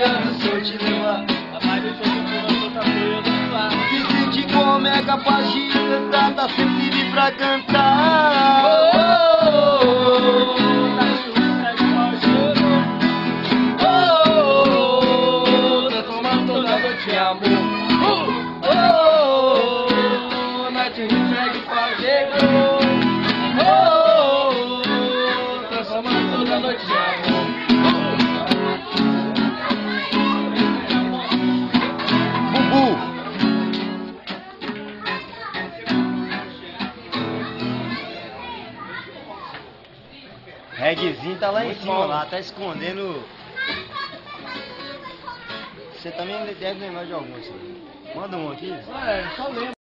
anos se eu te levar. Rapaz, eu sou muito tá doendo, tá? Me senti como é capaz de cantar, tá sempre livre pra cantar. Transformando toda noite em amor. Nós te segue fazendo. Transformando toda noite em amor. Bubu. Reggaezinho tá lá em cima, lá, tá escondendo. Você também deve lembrar de alguns. Manda um aqui. Só lembro.